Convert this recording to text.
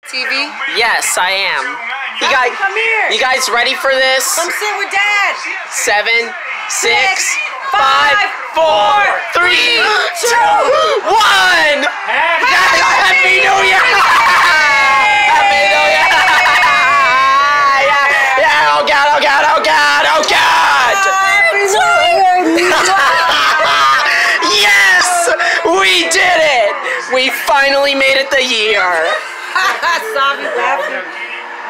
TV? Yes, I am. Come here. You guys ready for this? Come sit with Dad. 7, 6, 5, 4, 3, 2, 1. Happy New Year! Happy New Year! Yeah! Oh God! Oh God! Oh God! Oh God! Yes! We did it! We finally made it the year. Saw me laughing.